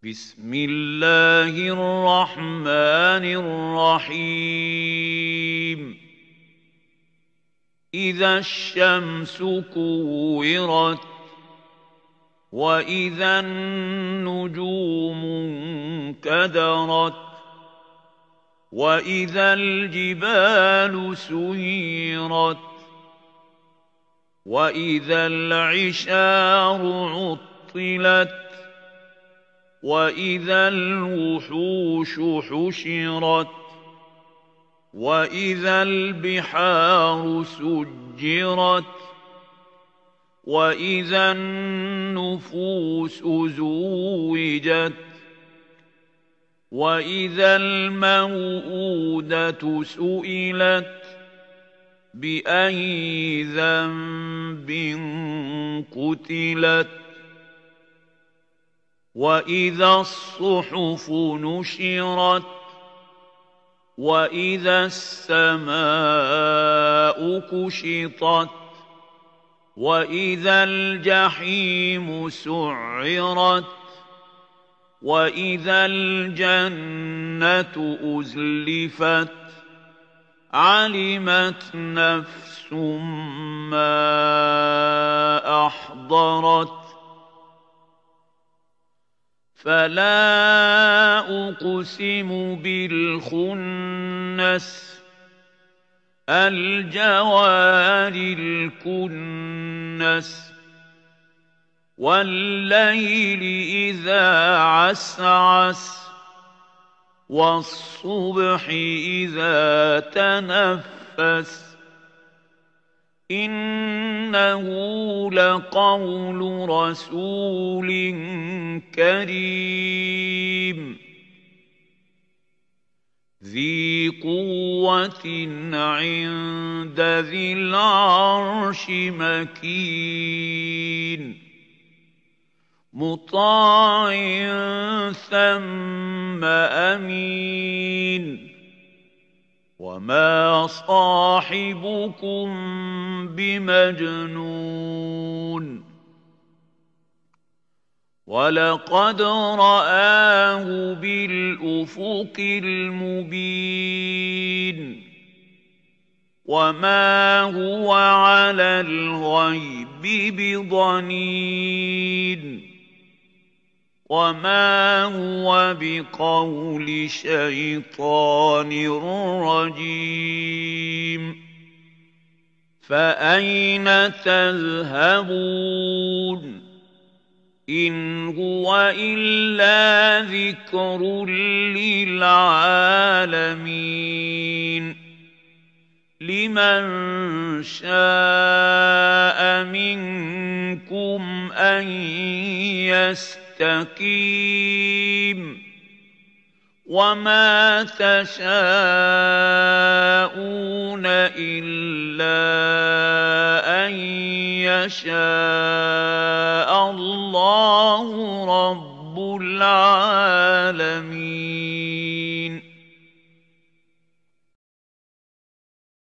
بسم الله الرحمن الرحيم إذا الشمس كورت وإذا النجوم انكدرت وإذا الجبال سيرت وإذا العشار عطلت وإذا الوحوش حشرت وإذا البحار سجرت وإذا النفوس زوجت وإذا الموءودة سئلت بأي ذنب قتلت وإذا الصحف نشرت وإذا السماء كشطت وإذا الجحيم سعرت وإذا الجنة أزلفت علمت نفس ما أحضرت فلا أقسم بالخنس الجوار الكنس والليل إذا عسعس والصبح إذا تنفس إنه لقول رسول كريم ذي قوة عند ذي العرش مكين مطاع ثم أمين وما صاحبكم بمجنون ولقد رآه بالأفق المبين وما هو على الغيب بضنين وما هو بقول شيطان رجيم فأين تذهبون إن هو إلا ذكر للعالمين لمن شاء منكم أن يستقيم وما تشاءون إلا أن يشاء الله رب العالمين.